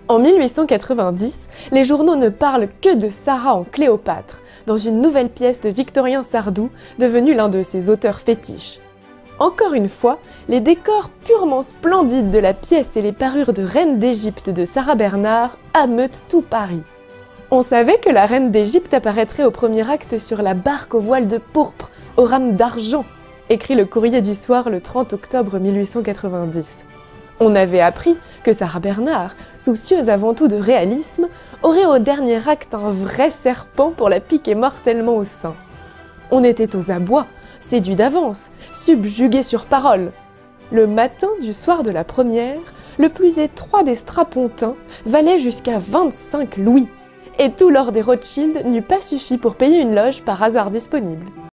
En 1890, les journaux ne parlent que de Sarah en Cléopâtre, dans une nouvelle pièce de Victorien Sardou, devenu l'un de ses auteurs fétiches. Encore une fois, les décors purement splendides de la pièce et les parures de Reine d'Égypte de Sarah Bernhardt ameutent tout Paris. On savait que la Reine d'Égypte apparaîtrait au premier acte sur la barque aux voiles de pourpre, aux rames d'argent, écrit le Courrier du Soir le 30 octobre 1890. On avait appris que Sarah Bernhardt, soucieuse avant tout de réalisme, aurait au dernier acte un vrai serpent pour la piquer mortellement au sein. On était aux abois, séduits d'avance, subjugués sur parole. Le matin du soir de la première, le plus étroit des strapontins valait jusqu'à 25 louis, et tout l'or des Rothschild n'eût pas suffi pour payer une loge par hasard disponible.